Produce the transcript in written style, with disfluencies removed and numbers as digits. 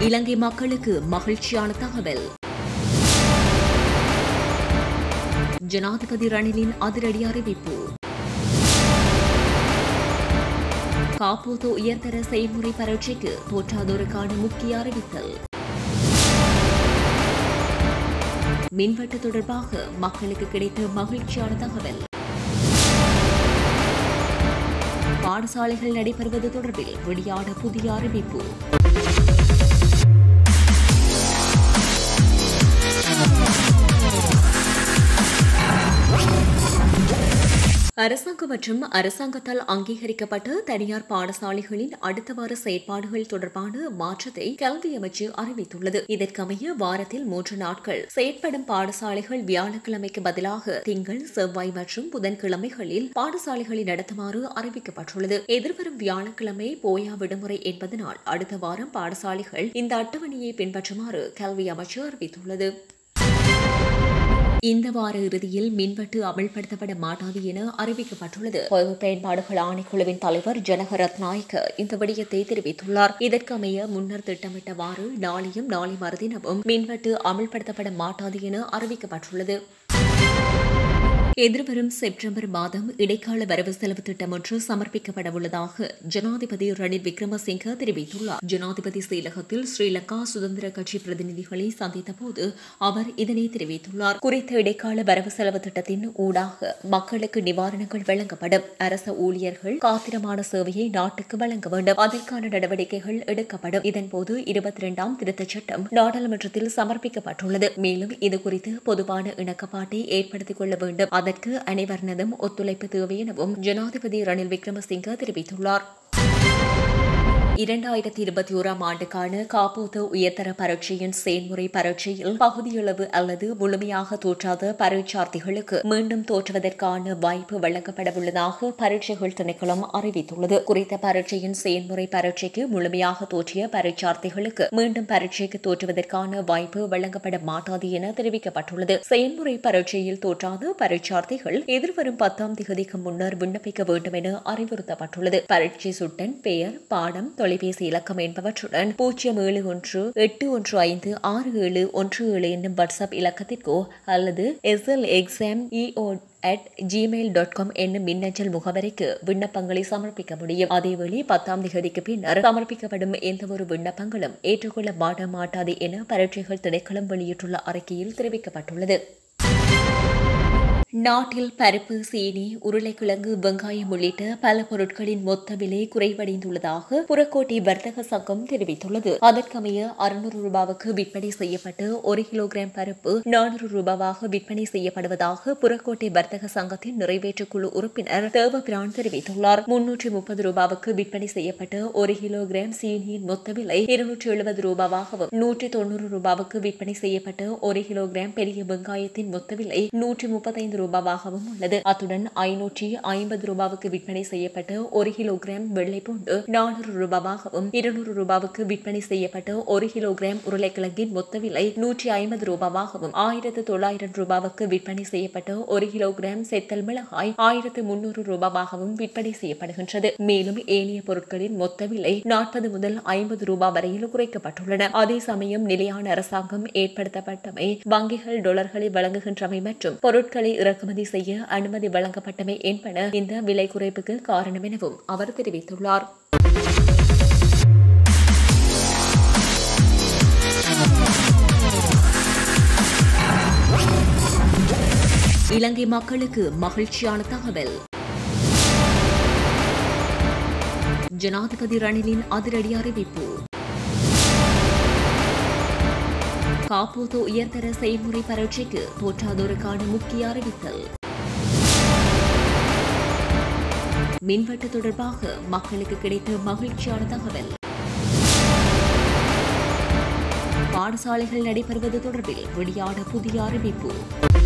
இலங்கை மக்களுக்கு மகிழ்ச்சியான தகவல். ஜனாதிபதி ரணிலின் அதிரடி அறிவிப்பு. காப்போது உயர்தர செய்முறை பரீட்சைக்கு தோற்றாதோருக்கான முக்கிய அறிவித்தல். மின்வெட்டு தொடர்பாக மக்களுக்கு கிடைத்த மகிழ்ச்சியான தகவல். பாடசாலைகள் நடைபெறுவது தொடர்பில் வெளியான புதிய அறிவிப்பு. அரசாங்கம் மற்றும் அரசாங்கத்தால் அங்கீகரிக்கப்பட்ட தனியார் பாடசாலைகளின் அடுத்த வார செயற்பாடுகள் தொடர்பான மாற்றத்தை கல்வி அமைச்சு அறிவித்துள்ளது. இதற்கமைய வாரத்தில் 3 நாட்கள் செயற்படும் பாடசாலைகள் வியாழக்கிழமைக்கு பதிலாக திங்கள், செவ்வாய் மற்றும் புதன்கிழமைகளில் பாடசாலைகளை நடத்துமாறு அறிவிக்கப்பட்டுள்ளது. எதிர்வரும் வியாழக்கிழமை போயா விடுமுறை என்பதனால் அடுத்த வாரம் பாடசாலைகள் இந்த அட்டவணையை பின்பற்றுமாறு கல்வி அமைச்சு அறிவித்துள்ளது. இந்த வார இறுதியில் மின்வெட்டு அமல்படுத்தப்பட மாட்டாது என அறிவிக்கப்பட்டுள்ளது. பொது பயன்பாடுகள் ஆணைக்குழுவின் தலைவர் ஜனக ரத்நாயக்க இந்த விடயத்தை தெரிவித்துள்ளார். இதற்கமைய முன்னர் திட்டமிட்டவாறு நாளையும் நாளை மறுதினமும் மின்வெட்டு அமல்படுத்தப்பட மாட்டாது என அறிவிக்கப்பட்டுள்ளது. எதிர்வரும் செப்டம்பர் மாதம் இடைக்கால வரவு செலவு திட்டம் ஒன்று சமர்ப்பிக்கப்பட உள்ளதாக ஜனாதிபதி ரணில் விக்ரமசிங்க தெரிவித்துள்ளார். ஜனாதிபதி செயலகத்தில் ஸ்ரீலங்கா சுதந்திர கட்சி பிரதிநிதிகளை சந்தித்த போது அவர் இதனை தெரிவித்துள்ளார். குறித்த இடைக்கால வரவு செலவு திட்டத்தின் ஊடாக மக்களுக்கு நிவாரணங்கள் வழங்கப்படும். அரச ஊழியர்கள் காத்திரமான சேவையை நாட்டுக்கு வழங்க வேண்டும். அதற்கான நடவடிக்கைகள் எடுக்கப்படும். இதன்போது 22ஆம் திருத்தச் சட்டம் நாடாளுமன்றத்தில் சமர்ப்பிக்கப்பட்டுள்ளது. மேலும் இதுகுறித்து பொதுவான இணக்கப்பாட்டை ஏற்படுத்திக் கொள்ள வேண்டும். அதற்கு அனைவரினதும் ஒத்துழைப்பு தேவை எனவும் ஜனாதிபதி ரணில் விக்ரமசிங்க தெரிவித்துள்ளார். 2021ஆம் ஆண்டுக்கான காப்போது உயர்தர பரீட்சையின் செயல்முறை பரீட்சையில் பகுதியளவு அல்லது முழுமையாக தோற்றாத பரீட்சார்த்திகளுக்கு மீண்டும் தோற்றுவதற்கான வாய்ப்பு வழங்கப்படவுள்ளதாக பரீட்சைகள் திணைக்களம் அறிவித்துள்ளது. குறித்த பரீட்சையின் செயல்முறை பரீட்சைக்கு முழுமையாக தோற்றிய பரீட்சார்த்திகளுக்கு மீண்டும் பரீட்சைக்கு தோற்றுவதற்கான வாய்ப்பு வழங்கப்பட மாட்டாது என தெரிவிக்கப்பட்டுள்ளது. செயல்முறை பரீட்சையில் தோற்றாத பரீட்சார்த்திகள் எதிர்வரும் 10ஆம் தேதிக்கு முன்னர் விண்ணப்பிக்க வேண்டும் என அறிவுறுத்தப்பட்டுள்ளது. பரீட்சை சுட்டன், பெயர், பாடம், தொலைபேசி இலக்கம் என்பவற்றுடன் 07181567117 என்னும் வாட்ஸ்அப் இலக்கத்திற்கோ அல்லது slexameo@gmail.com என்னும் மின்னஞ்சல் முகவரிக்கு விண்ணப்பங்களை சமர்ப்பிக்க முடியும். அதேவேளை 10ஆம் தேதிக்கு பின்னர் சமர்ப்பிக்கப்படும் எந்தவொரு விண்ணப்பங்களும் ஏற்றுக்கொள்ளப்பட மாட்டாது என பரீட்சைகள் திணைக்களம் வெளியிட்டுள்ள அறிக்கையில் தெரிவிக்கப்பட்டுள்ளது. நாட்டில் பருப்பு, சீனி, உருளைக்கிழங்கு, வெங்காயம் உள்ளிட்ட பல பொருட்களின் மொத்த விலை குறைவடைந்துள்ளதாக புறக்கோட்டை வர்த்தக சங்கம் தெரிவித்துள்ளது. அதற்கமைய 600 ரூபாவுக்கு விற்பனை செய்யப்பட்டு 1 கிலோகிராம் பருப்பு 400 ரூபாவாக விற்பனை செய்யப்படுவதாக புறக்கோட்டை வர்த்தக சங்கத்தின் நிறைவேற்றுக்குழு உறுப்பினர் தேவபிரான் தெரிவித்துள்ளார். 330 ரூபாவுக்கு விற்பனை செய்யப்பட்டு 1 கிலோகிராம் சீனியின் மொத்த விலை 270 ரூபாவாகவும் 190 ரூபாவுக்கு விற்பனை செய்யப்பட்டு 1 கிலோகிராம் பெரிய வெங்காயத்தின் மொத்த விலை 135 ரூபாவாகவும் உள்ளது. அத்துடன் 550 ரூபாவுக்கு விற்பனை செய்யப்பட்டு 1 கிலோகிராம் வெள்ளை பூண்டு 400 ரூபாவாகவும் 200 ரூபாவுக்கு விற்பனை செய்யப்பட்டு 1 கிலோகிராம் உருளைக்கிழங்கின் மொத்த விலை 150 ரூபாவாகவும் 1900 ரூபாவுக்கு விற்பனை செய்யப்பட்டு 1 கிலோகிராம் செத்தல் மிளகாய் 1300 ரூபாவாகவும் விற்பனை செய்யப்படுகின்றது. மேலும் ஏனைய பொருட்களின் மொத்த விலை 40 முதல் 50 ரூபாய் வரையில் குறைக்கப்பட்டுள்ளன. அதே சமயம் நிலையான அரசாங்கம் ஏற்படுத்தப்பட்டமை, வங்கிகள் டாலர்களை வழங்குகின்றமை மற்றும் பொருட்களை இறக்குமதி செய்ய அனுமதி வழங்கப்பட்டமை என்பன இந்த விலை குறைப்புக்கு காரணம் எனவும் அவர் தெரிவித்துள்ளார். இலங்கை மக்களுக்கு மகிழ்ச்சியான தகவல். ஜனாதிபதி ரணிலின் அதிரடி அறிவிப்பு. காப்போது உயர்தர செய்முறை பரீட்சைக்கு தோற்றாதோருக்கான முக்கிய அறிவித்தல். மின்வெட்டு தொடர்பாக மக்களுக்கு கிடைத்த மகிழ்ச்சியான தகவல். பாடசாலைகள் நடைபெறுவது தொடர்பில் வெளியான புதிய அறிவிப்பு.